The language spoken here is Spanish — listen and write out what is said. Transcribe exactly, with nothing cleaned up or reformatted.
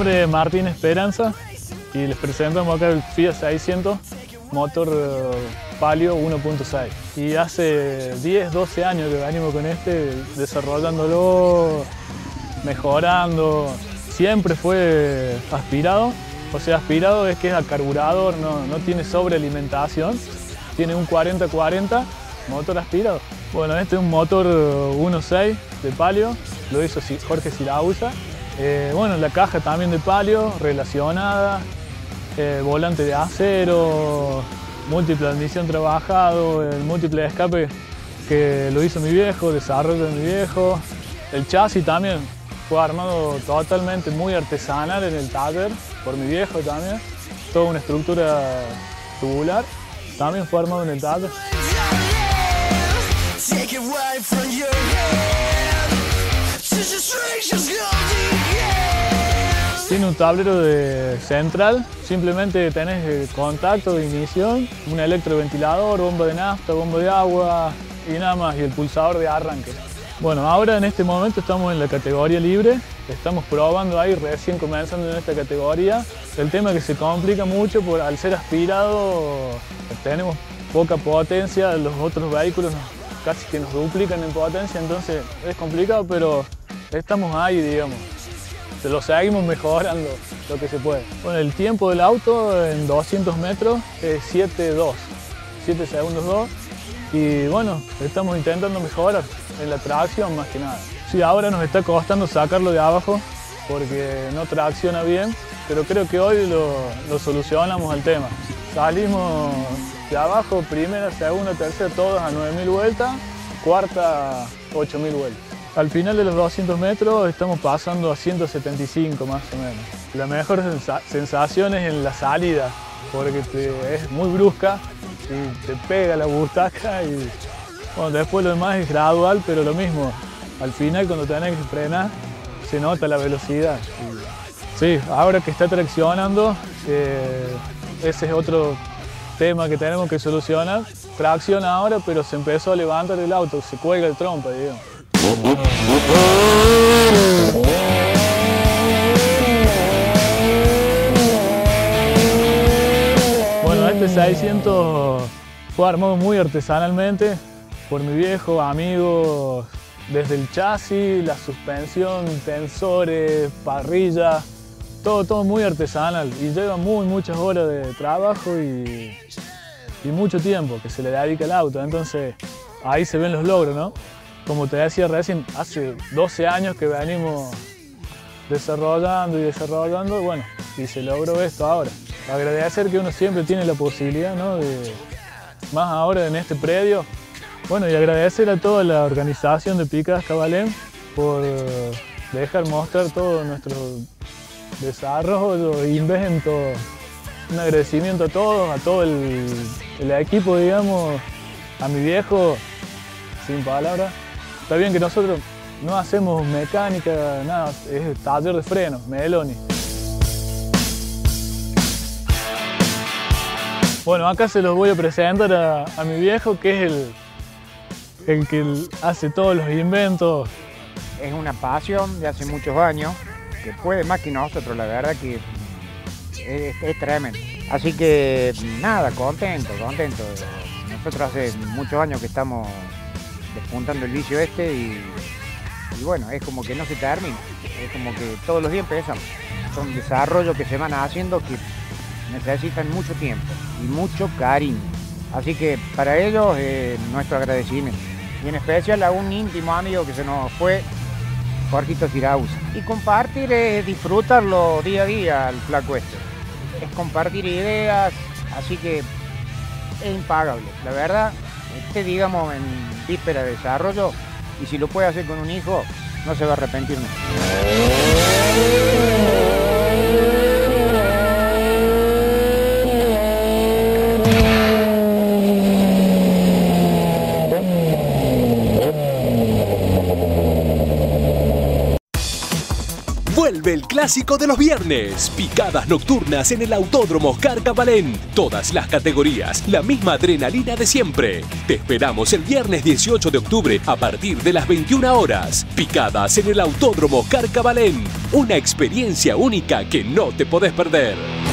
nombre es Martín Esperanza y les presentamos acá el Fiat seiscientos, motor Palio uno punto seis. Y hace diez, doce años que venimos con este, desarrollándolo, mejorando. Siempre fue aspirado, o sea, aspirado es que es a carburador, no, no tiene sobrealimentación. Tiene un cuarenta cuarenta, motor aspirado. Bueno, este es un motor uno punto seis de Palio, lo hizo Jorge Sirauza. Eh, bueno, la caja también de Palio, relacionada, eh, volante de acero, múltiple admisión trabajado, el múltiple de escape que lo hizo mi viejo, desarrollo de mi viejo. El chasis también fue armado totalmente muy artesanal en el taller, por mi viejo también. Toda una estructura tubular, también fue armado en el taller. Tiene un tablero de central, simplemente tenés contacto de ignición, un electroventilador, bomba de nafta, bomba de agua y nada más, y el pulsador de arranque. Bueno, ahora en este momento estamos en la categoría libre, estamos probando ahí, recién comenzando en esta categoría. El tema es que se complica mucho por al ser aspirado, tenemos poca potencia, los otros vehículos nos, casi que nos duplican en potencia, entonces es complicado, pero estamos ahí, digamos. Lo seguimos mejorando lo que se puede. Bueno, el tiempo del auto en doscientos metros es siete dos, siete segundos dos. Y bueno, estamos intentando mejorar en la tracción más que nada. Sí, ahora nos está costando sacarlo de abajo porque no tracciona bien, pero creo que hoy lo, lo solucionamos al tema. Salimos de abajo, primera, segunda, tercera, todos a nueve mil vueltas, cuarta, ocho mil vueltas. Al final de los doscientos metros estamos pasando a ciento setenta y cinco más o menos. La mejor sensa sensación es en la salida, porque te, es muy brusca y te pega la butaca y bueno, después lo demás es gradual, pero lo mismo. Al final cuando tenés que frenar se nota la velocidad. Y, sí, ahora que está traccionando, eh, ese es otro tema que tenemos que solucionar. Tracciona ahora, pero se empezó a levantar el auto, se cuelga el trompa, digamos. Bueno, este seiscientos fue armado muy artesanalmente por mi viejo, amigos, desde el chasis, la suspensión, tensores, parrilla, todo, todo muy artesanal y lleva muy, muchas horas de trabajo y, y mucho tiempo que se le dedica al auto, entonces ahí se ven los logros, ¿no? Como te decía recién, hace doce años que venimos desarrollando y desarrollando, bueno, y se logró esto ahora. Agradecer que uno siempre tiene la posibilidad, ¿no? De, más ahora en este predio. Bueno, y agradecer a toda la organización de Picadas Cabalén por dejar mostrar todo nuestro desarrollo e invento. Un agradecimiento a todos, a todo el, el equipo, digamos, a mi viejo, sin palabras. Está bien que nosotros no hacemos mecánica, nada, es taller de frenos, Meloni. Bueno, acá se los voy a presentar a, a mi viejo, que es el, el que hace todos los inventos. Es una pasión de hace muchos años, que puede más que nosotros, la verdad que es, es tremendo. Así que nada, contento, contento. Nosotros hace muchos años que estamos despuntando el vicio este y, y bueno, es como que no se termina, es como que todos los días empezamos. Son desarrollos que se van haciendo que necesitan mucho tiempo y mucho cariño. Así que para ellos eh, nuestro agradecimiento. Y en especial a un íntimo amigo que se nos fue, Jorgito Sirauza. Y compartir es disfrutarlo día a día al flaco este. Es compartir ideas, así que es impagable. La verdad, este digamos en víspera de desarrollo, y si lo puede hacer con un hijo, no se va a arrepentir nunca. Vuelve el clásico de los viernes. Picadas nocturnas en el Autódromo Carcabalén. Todas las categorías, la misma adrenalina de siempre. Te esperamos el viernes dieciocho de octubre a partir de las veintiuna horas. Picadas en el Autódromo Carcabalén. Una experiencia única que no te podés perder.